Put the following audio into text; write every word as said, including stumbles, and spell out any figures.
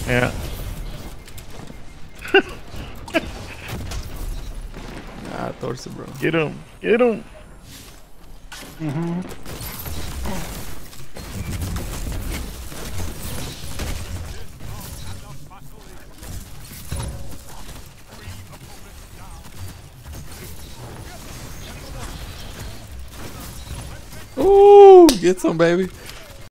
Yeah. Ah, torce, bro. Get him. Get him. Mm-hmm. Ooh, get some, baby.